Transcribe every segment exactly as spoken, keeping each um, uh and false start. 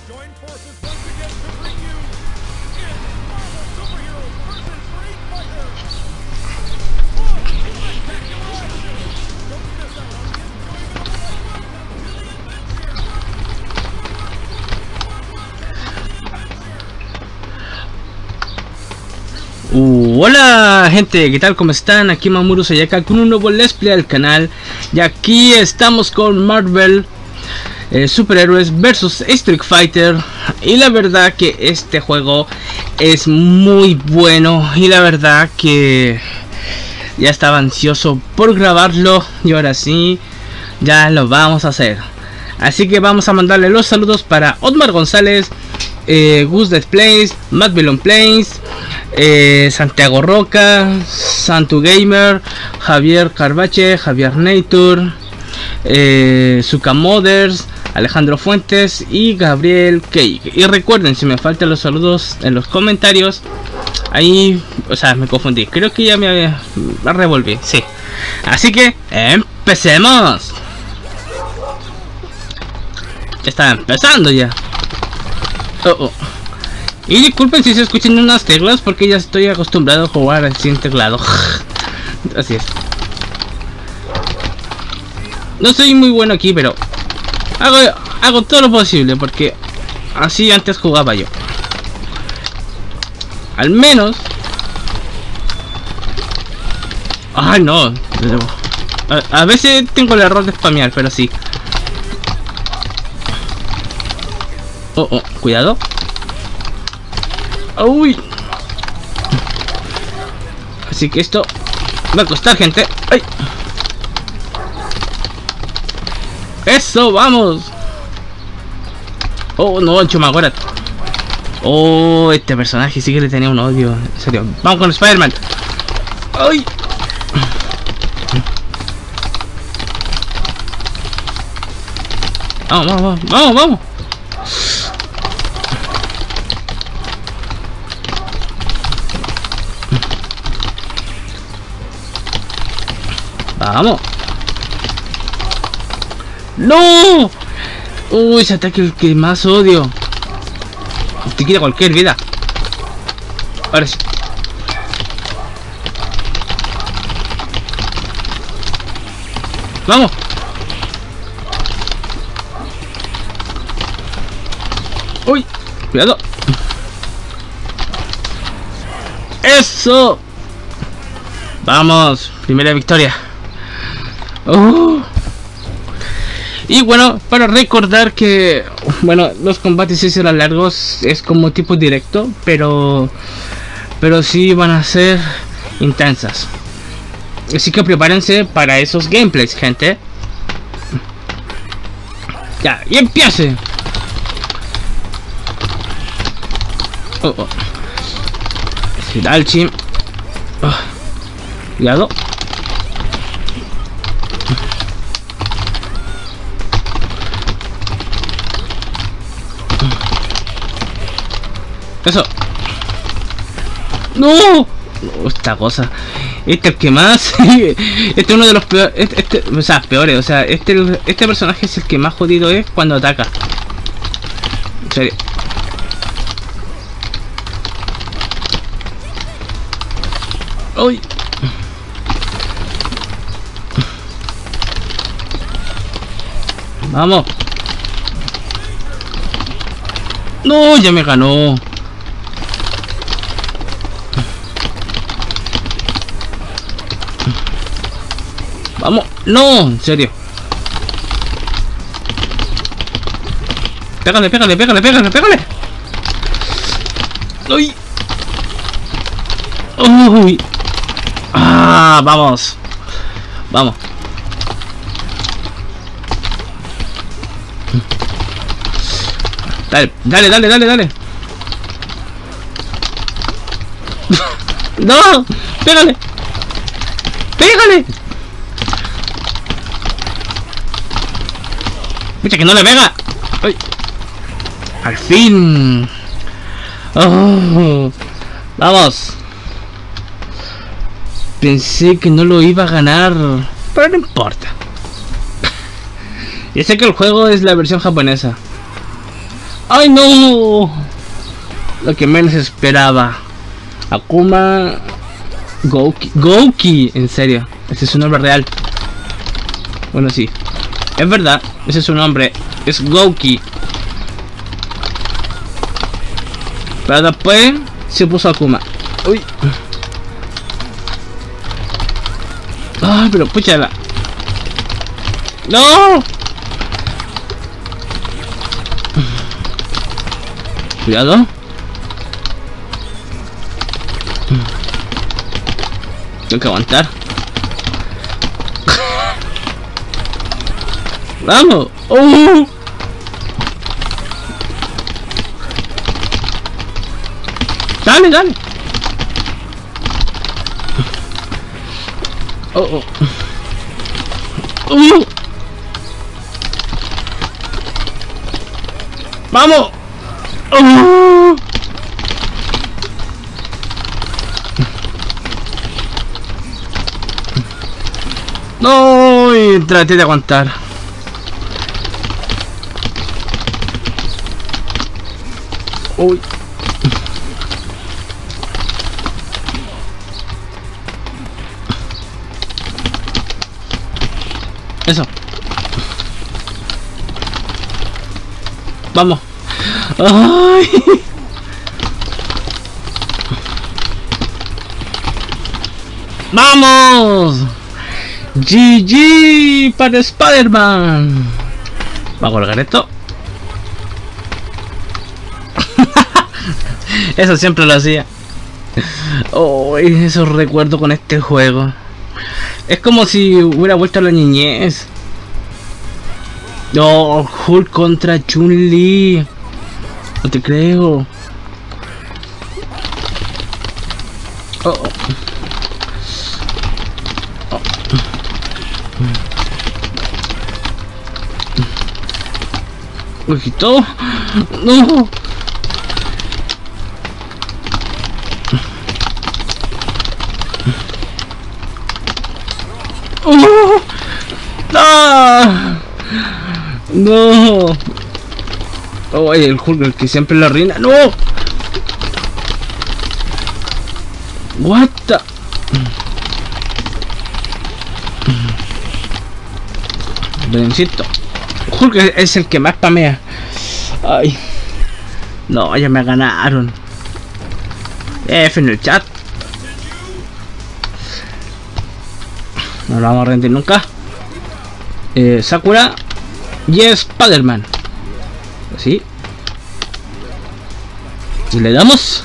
Uh, hola gente, ¿qué tal? ¿Cómo están? Aquí Mamoru Sayaka con un nuevo Let's Play al canal. Y aquí estamos con Marvel eh, Superhéroes versus Street Fighter. Y la verdad que este juego es muy bueno. Y la verdad que ya estaba ansioso por grabarlo. Y ahora sí, ya lo vamos a hacer. Así que vamos a mandarle los saludos para Otmar González, eh, Gus Plays, Matt Bellon Plays, eh, Santiago Roca, Santu Gamer, Javier Carbache, Javier Nature, eh, Zuka Mothers, Alejandro Fuentes y Gabriel Cake. Y recuerden, si me faltan los saludos en los comentarios, ahí, o sea, me confundí, creo que ya me, me revolví, sí. Así que empecemos. Está empezando ya. Oh, oh. Y disculpen si se escuchan unas teclas, porque ya estoy acostumbrado a jugar sin teclado. Así es. No soy muy bueno aquí, pero hago, hago todo lo posible, porque así antes jugaba yo. Al menos. Ay, no. A, a veces tengo el error de spamear, pero sí. Oh, oh, cuidado. Uy. Así que esto va a costar, gente. ¡Ay! Eso, vamos. Oh, no, Chumagora. Oh, este personaje sí que le tenía un odio. En serio. Vamos con Spider-Man. ¡Ay! Vamos, vamos, vamos, vamos. Vamos. ¡No! Uy, ese ataque es el que más odio. Te quita cualquier vida. Ahora sí. Vamos. Uy, cuidado. Eso. Vamos, primera victoria. Oh. Y bueno, para recordar que bueno, los combates sí serán largos, es como tipo directo, pero pero sí van a ser intensas. Así que prepárense para esos gameplays, gente. Ya, y empiece. Oh, oh. Hidalchi. Oh. Cuidado. Eso. No, no, esta cosa. Este es el que más. Este es uno de los peores. Este, este, o sea, peores. O sea, este, este personaje es el que más jodido es cuando ataca. En serio. Uy. Vamos. No, ya me ganó. Vamos. No, en serio. Pégale, pégale, pégale, pégale, pégale. Uy. Uy. Ah, vamos. Vamos. Dale, dale, dale, dale, dale. No, pégale. Pégale. Mira que no le pega. Ay. Al fin. Oh. Vamos. Pensé que no lo iba a ganar, pero no importa. Y sé que el juego es la versión japonesa. ¡Ay, no! Lo que menos esperaba. Akuma Gouki. Gouki, en serio. Ese es su nombre real. Bueno, sí. Es verdad. Ese es su nombre. Es Gouki. Pero después se puso Akuma. Uy. Ay, pero púchala. ¡No! Cuidado. Tengo que aguantar. ¡Vamos! ¡Oh! ¡Dale, dale! ¡Oh, oh! ¡Uh! ¡Vamos! ¡Oh! No, y traté de aguantar. Uy. Eso. Vamos. Ay. Vamos. G G para Spider-Man. Va a colgar esto. Eso siempre lo hacía. Oh, esos recuerdos con este juego. Es como si hubiera vuelto a la niñez. Oh, Hulk contra Chun-Li. No te creo. Oh, oh. Me quitó. No. Oh. No. No. Oh, el Hulk, el que siempre la reina. No. What the... Insisto, Hulk es el que más spamea. Ay. No, ya me ganaron. F en el chat. No lo vamos a rendir nunca. eh, Sakura y Spider-Man. Así. Y le damos.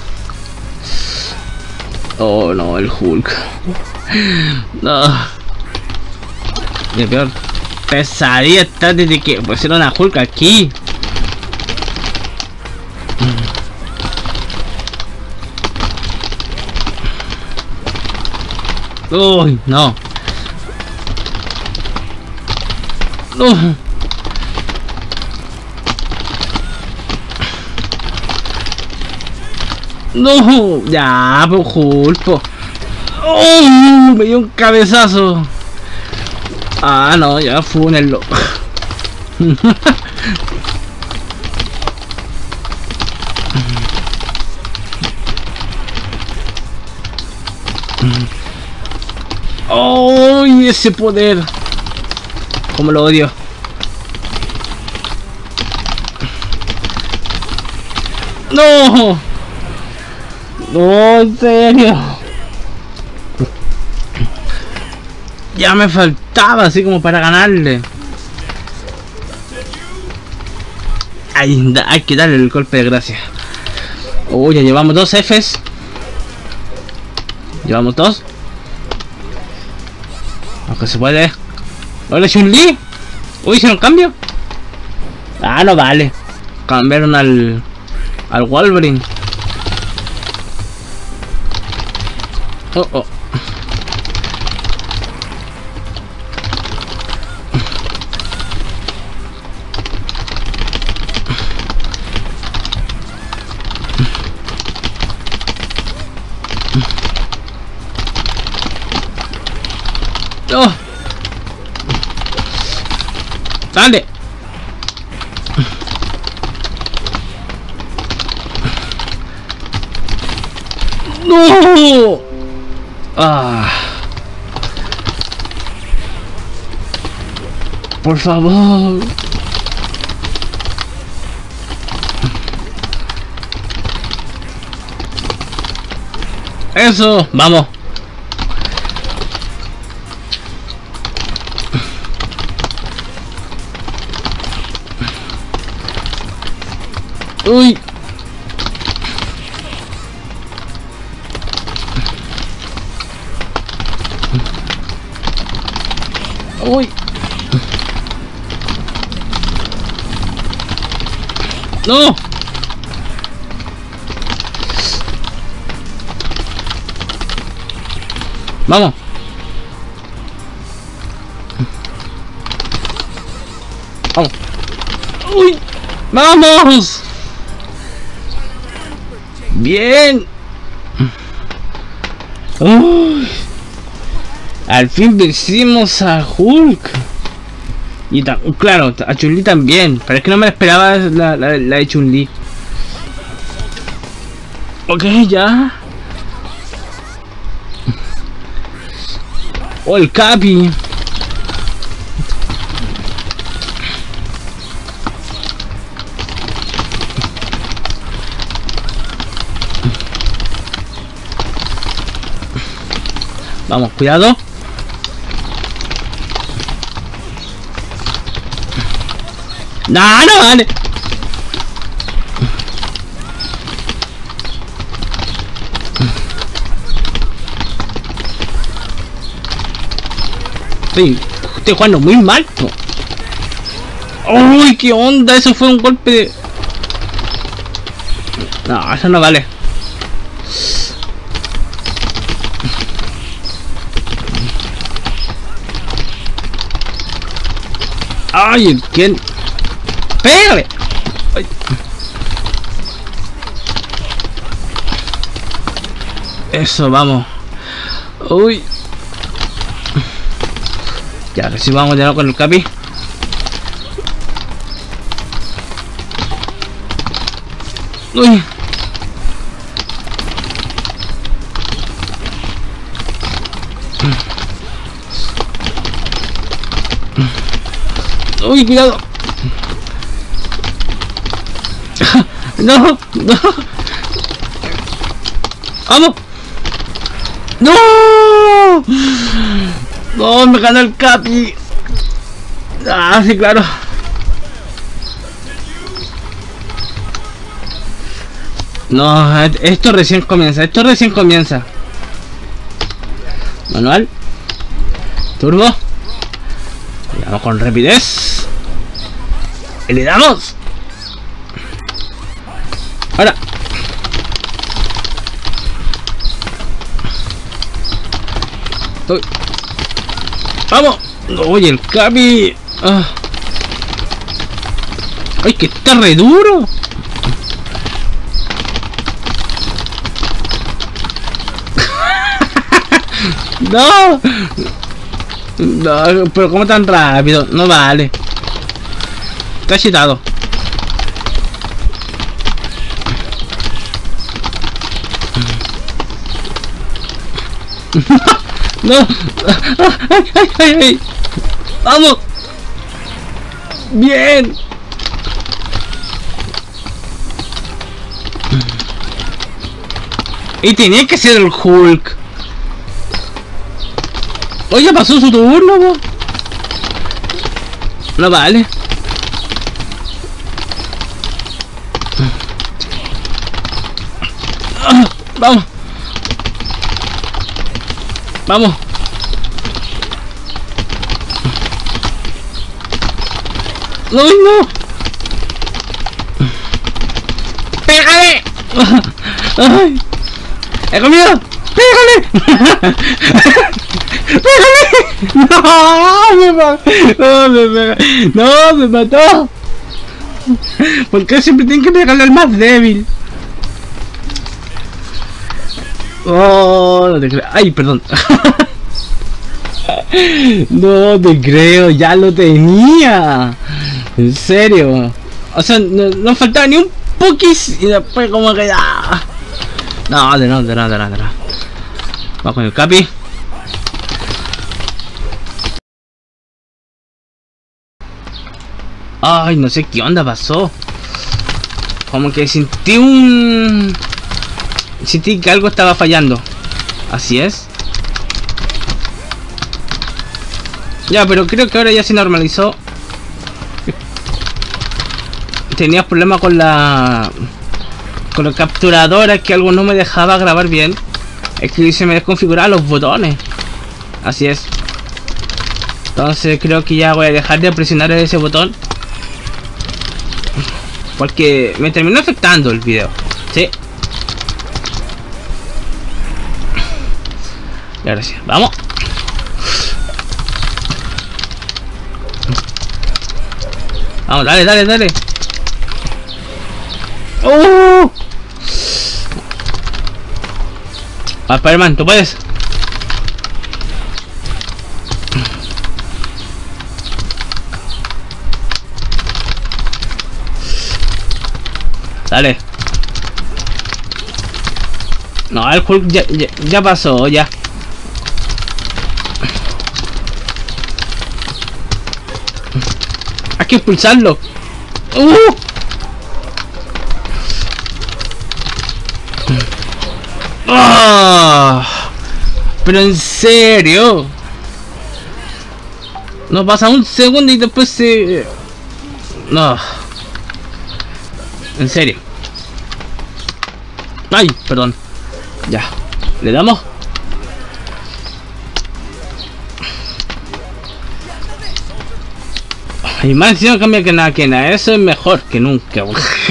Oh no, el Hulk. No. Y el peor pesadilla está desde que pusieron a Hulk aquí. Uy, no. No. No, ya, pues Hulk. Oh, me dio un cabezazo. Ah, no, ya fúnenlo. Oh, y ese poder. Como lo odio. No. No, en serio. Ya me faltaba así como para ganarle. Ay, hay que darle el golpe de gracia. Uy, ya llevamos dos Fs. Llevamos dos. Aunque se puede. Hola, Chun-Li. Uy, hicieron cambio. Ah, no vale. Cambiaron al al Wolverine. Oh, oh. Oh. ¡No! Ah. Por favor. Eso, vamos. Uy. Uy. No. Vamos. Vamos. Uy. Vamos. Bien. Uy. Al fin vencimos a Hulk. Y claro, a Chun-Li también. Pero es que no me esperaba la, la, la de Chun-Li. Ok, ya. Oh, el Capi. Vamos, cuidado. No, no vale. Estoy, estoy jugando muy mal, ¿no? Uy, qué onda, eso fue un golpe de... No, eso no vale. Ay, ¿quién? ¡Pégale! Ay. Eso, vamos. Uy. Ya, que si vamos ya con el Capi. Uy. Uy, cuidado. No, no. Vamos. No. No, me ganó el Capi. Ah, sí, claro. No, esto recién comienza. Esto recién comienza. Manual. Turbo. Vamos con rapidez. Y le damos. Ahora. Uy. Vamos. Oye, el Capi. Ah. Ay, que está re duro. No. No, pero como tan rápido, no vale. Está chetado. No. Ay, ay, ay, ay. Vamos. Bien. Y tenía que ser el Hulk. Oye, pasó su turno, ¿no? No vale. Ah, vamos. Vamos. No, no. ¡Pégale! ¡Ay! ¡He comido! ¡Pégale! ¡Pégale! ¡No! ¡Me mató! ¡No, me mató! ¡No, me mató! ¿Por qué siempre tienen que pegarle al más débil? Oh, no te creo. Ay, perdón. No te creo, ya lo tenía. En serio. O sea, no, no faltaba ni un poquis y después como que ya. No, de no, de no, de no, de no. Vamos con el Capi. Ay, no sé qué onda pasó. Como que sentí un... Sentí que algo estaba fallando. Así es. Ya, pero creo que ahora ya se normalizó. Tenía problemas con la... Con la capturadora, que algo no me dejaba grabar bien. Es que se me desconfiguraban los botones. Así es. Entonces creo que ya voy a dejar de presionar ese botón, porque me terminó afectando el video. Sí. Y ahora sí, vamos. Vamos, dale, dale, dale. ¡Uh! Va, Spider-Man, tú puedes. Dale. No, el Hulk ya, ya, ya pasó, ya. Hay que expulsarlo. ¡Uh! ¡Oh! Pero en serio. No pasa un segundo y después se... No. En serio. Ay, perdón. Ya. ¿Le damos? Y más encima cambia que nada, que nada. Eso es mejor que nunca.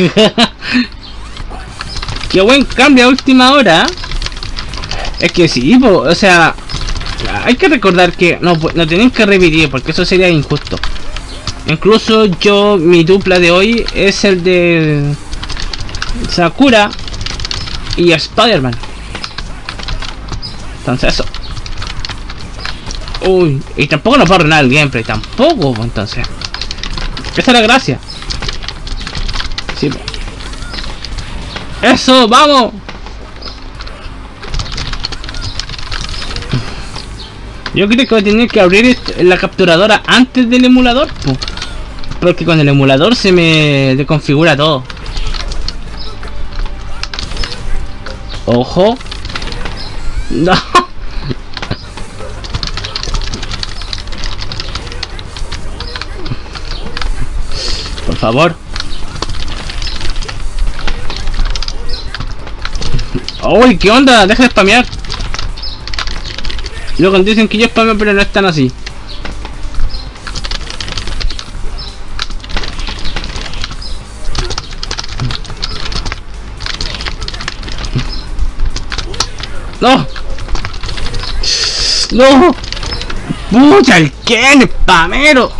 Qué buen cambio a última hora. Es que sí, po, o sea, hay que recordar que no, no tienen que revivir, porque eso sería injusto. Incluso yo, mi dupla de hoy es el de Sakura y Spider-Man. Entonces eso. Uy, y tampoco nos va a arruinar el gameplay, tampoco, entonces. Esa es la gracia. Sí. Eso, vamos. Yo creo que voy a tener que abrir la capturadora antes del emulador, pues, porque con el emulador se me desconfigura todo. Ojo. No. Por favor. Uy, ¿qué onda? Deja de spamear. Luego dicen que yo spameo, pero no están así. ¡No! ¡No! ¡Pucha, el Ken, spamero!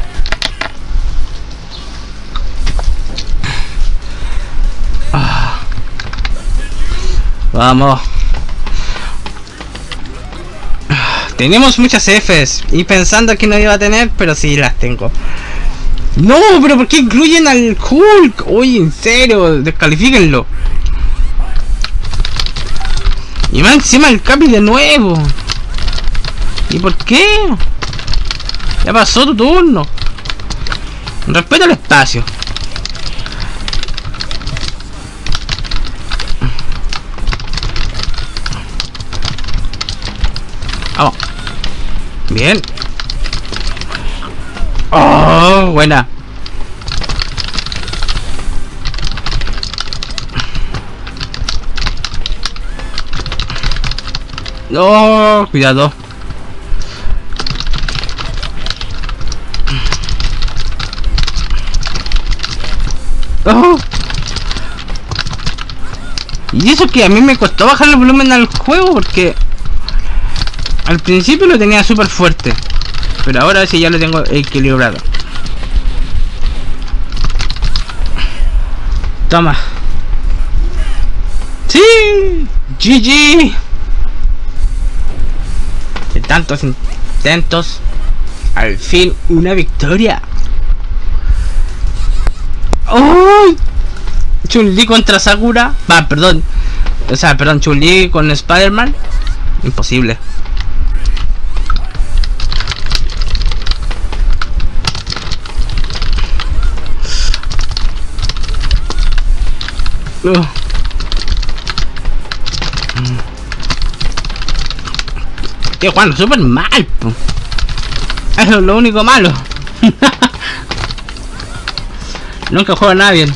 Ah. Vamos. Tenemos muchas Fs y pensando que no iba a tener, pero sí las tengo. No, pero ¿por qué incluyen al Hulk? Uy, en serio, descalifíquenlo. Y más encima el Capi de nuevo. ¿Y por qué? Ya pasó tu turno. Respeta el espacio. Vamos. Bien. Oh, buena. No, cuidado. Oh. Y eso que a mí me costó bajar el volumen al juego, porque al principio lo tenía súper fuerte, pero ahora sí ya lo tengo equilibrado. Toma. Sí, G G. De tantos intentos, al fin una victoria. ¡Oh! Chun-Li contra Sakura. Va, perdón. O sea, perdón, Chun-Li con Spider-Man. Imposible. Uh. Tío, Juan, súper mal, po. Eso es lo único malo. Nunca juega nada bien.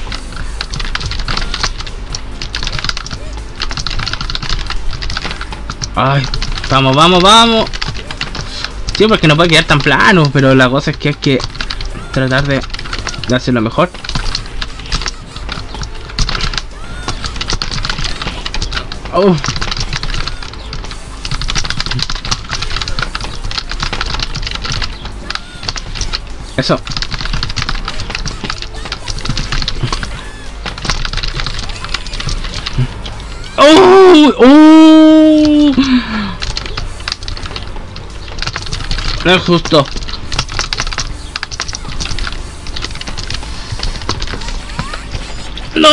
Ay, vamos, vamos, vamos. Sí, porque no puede quedar tan plano, pero la cosa es que hay que tratar de, de hacerlo mejor. Oh. Eso. ¡Oh! ¡Oh! No es justo. ¡No!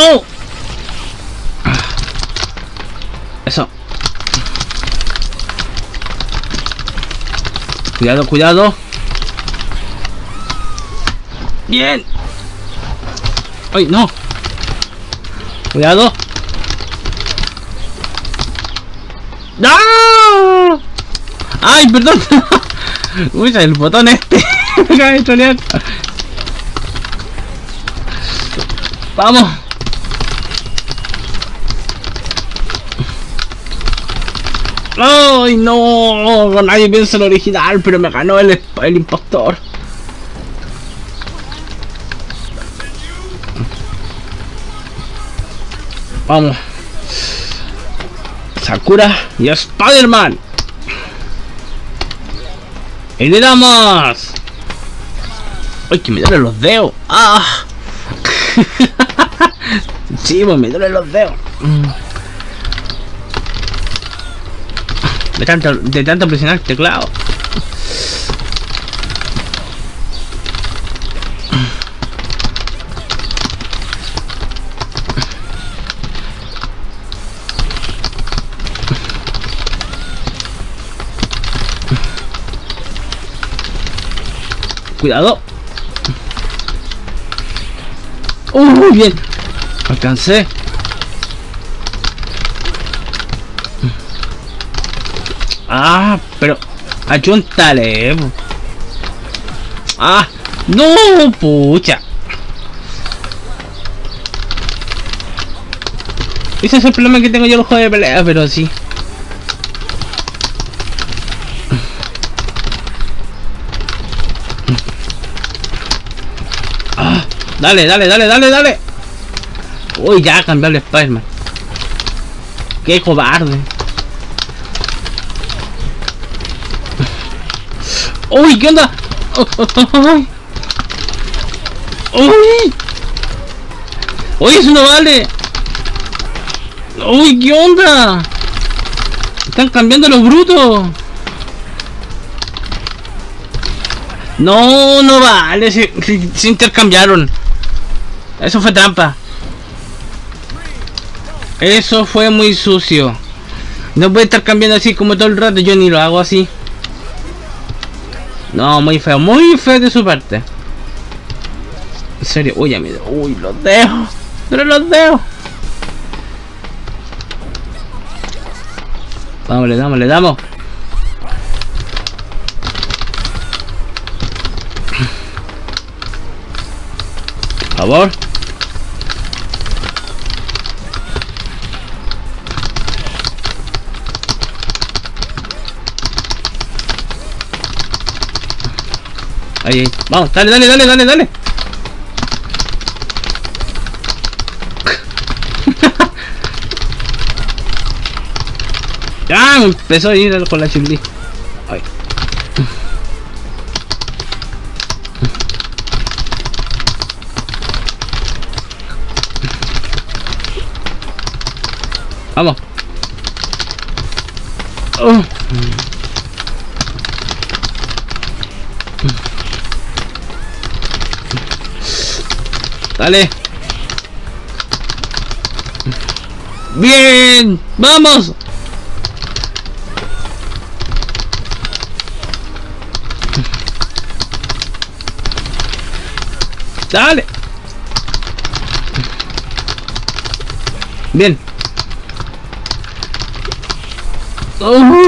Eso. Cuidado, cuidado. Bien. ¡Ay, no! Cuidado. ¡No! ¡Ay, perdón! Uy, el botón este. Me acaba de trolear. Vamos. ¡Ay, no! Nadie piensa en el original, pero me ganó el, el impostor. Vamos. Sakura y Spider-Man. Y le damos. ¡Ay, que me duelen los dedos! ¡Ah! Sí, pues me duelen los dedos. De tanto, de tanto presionar el teclado. Cuidado. Uh, muy bien. Alcancé. Ah, pero ayúntale. Ah, no, pucha. Ese es el problema que tengo yo en los juegos de pelea, pero sí. Ah, dale, dale, dale, dale, dale. Uy, ya cambió el Spider-Man. Qué cobarde. Uy, ¿qué onda? Uy. Uy, eso no vale. Uy, ¿qué onda? Están cambiando los brutos. No, no vale. Se, se, se intercambiaron. Eso fue trampa. Eso fue muy sucio. No puede estar cambiando así como todo el rato. Yo ni lo hago así. No, muy feo, muy feo de su parte. En serio, uy, ya me... Uy, los dedos. Pero los dedos. Vamos, le damos, le damos. Por favor. Ahí, ahí, vamos, dale, dale, dale, dale, dale. Ya, empezó a ir con la Chun-Li. Ay. Vamos. Oh. Dale. Bien, vamos. Dale. Bien. Oh.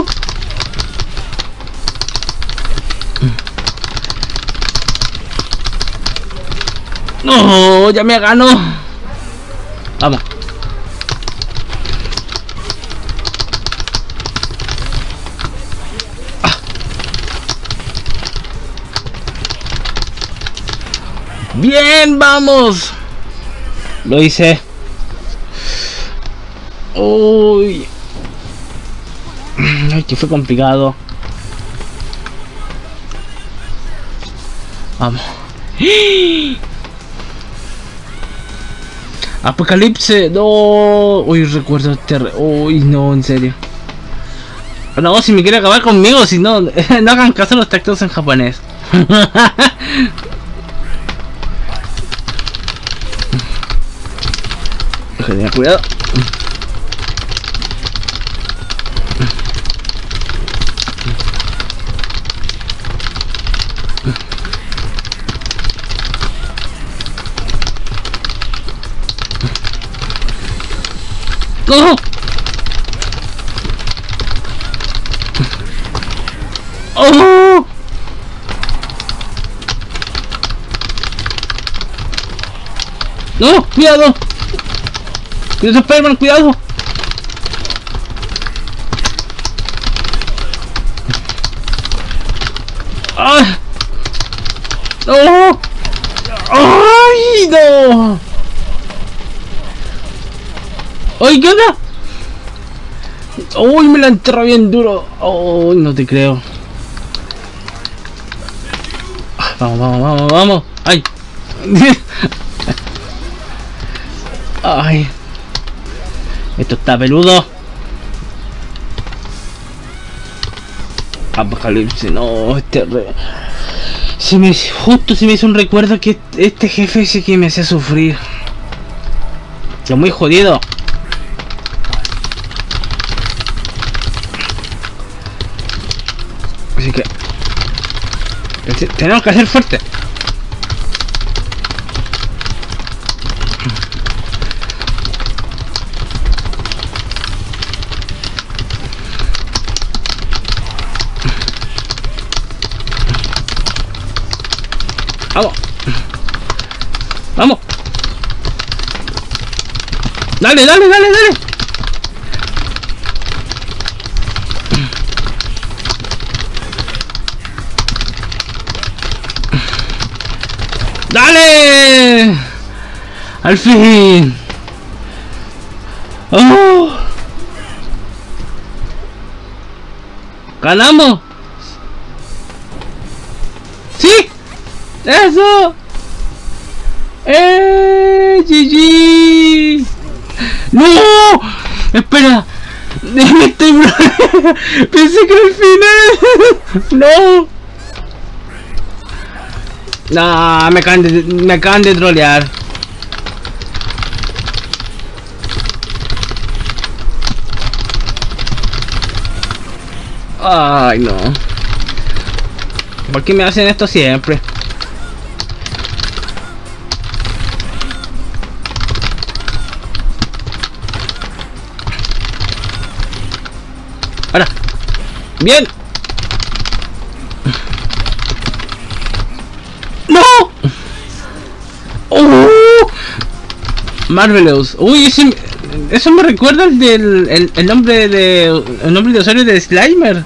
No, ya me ganó. Vamos. Ah. Bien, vamos. Lo hice. Uy. Ay, que fue complicado. Vamos. Apocalipsis, no. Uy, recuerdo este. Uy, no, en serio. No, si me quiere acabar conmigo, si no, no hagan caso a los textos en japonés. Tener cuidado. ¡No! ¡Oh! ¡No! ¡Cuidado! ¡Cuidado, Spider-Man! ¡Cuidado! ¡Ah! ¡No! ¡Ay, no! ¡Ay, qué onda! ¡Uy, me la enterró bien duro! ¡Uy, no te creo! Vamos, vamos, vamos, vamos. ¡Ay! ¡Ay! Esto está peludo. Apocalipsis, no, este re... Se me... Justo se me hizo un recuerdo que este jefe sí que me hacía sufrir. Es muy jodido. Así que tenemos que hacer fuerte. Vamos. Vamos. Dale, dale, dale, dale. ¡Dale! ¡Al fin! ¡Oh! ¡Ganamos! ¡Sí! ¡Eso! ¡Eh! ¡G G! ¡No! ¡Espera! ¡Me estoy... ¡Pensé que era el final! ¡No! Nah, me acaban de, me acaban de trolear. Ay, no. ¿Por qué me hacen esto siempre? Ahora. Bien. ¡No! ¡Oh! Marvelous. Uy, ese, eso me recuerda el del el, el nombre de el nombre de usuario de Slimer.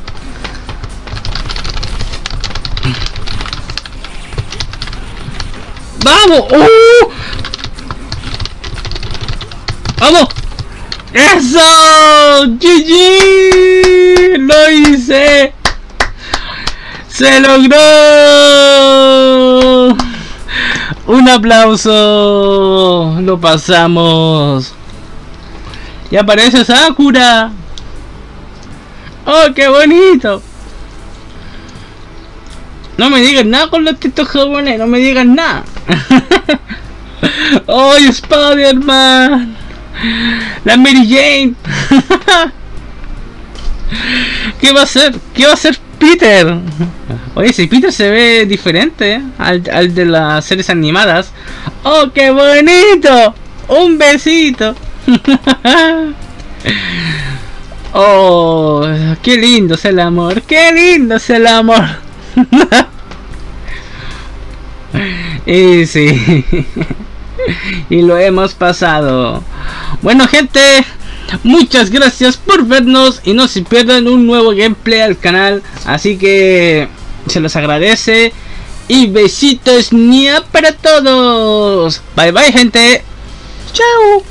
¡Vamos! ¡Oh! ¡Vamos! ¡Eso! ¡G G! ¡Lo hice! ¡Se logró! ¡Un aplauso! ¡Lo pasamos! ¡Y aparece Sakura! ¡Oh, qué bonito! No me digan nada con los textos japoneses, no me digan nada. ¡Oh, Spider-Man! La Mary Jane. ¿Qué va a hacer? ¿Qué va a hacer Peter? Oye, si Peter se ve diferente, ¿eh? al, al de las series animadas. ¡Oh, qué bonito! ¡Un besito! ¡Oh, qué lindo es el amor! ¡Qué lindo es el amor! Y sí. Y lo hemos pasado. Bueno, gente, muchas gracias por vernos y no se pierdan un nuevo gameplay al canal. Así que se los agradece. Y besitos nia para todos. Bye bye, gente. Chao.